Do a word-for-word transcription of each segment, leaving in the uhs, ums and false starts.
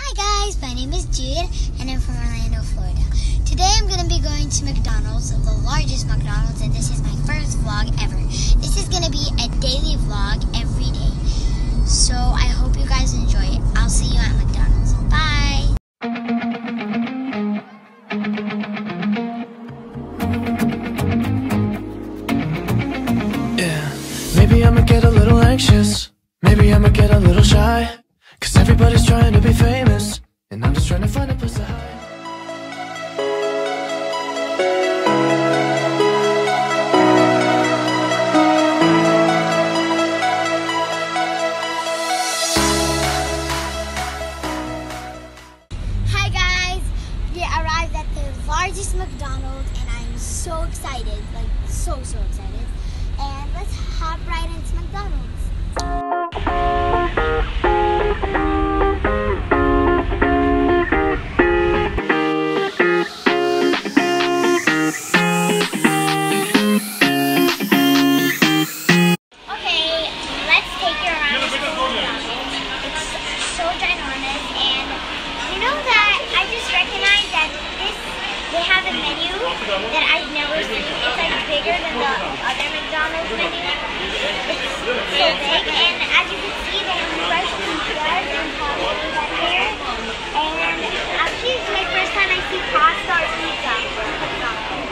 Hi guys, my name is Jude and I'm from Orlando, Florida. Today I'm going to be going to McDonald's, the largest McDonald's, and this is my first vlog ever. This is going to be a daily vlog every day. So I hope you guys enjoy it. I'll see you at McDonald's. Bye! Yeah, maybe I'ma get a little anxious. Maybe I'ma get a little shy. Cause everybody's trying to be famous, and I'm just trying to find a place to hide. Hi guys, we arrived at the largest McDonald's and I'm so excited, like so so excited. And let's hop right into McDonald's. That I've never seen. It's like bigger than the other McDonald's menu. It's so big, and as you can see, they have fresh pizzas and tacos up here. And actually, it's my first time I see pasta or pizza from McDonald's.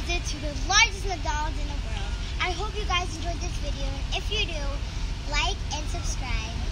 visit to the largest McDonald's in the world. I hope you guys enjoyed this video, and if you do, like and subscribe.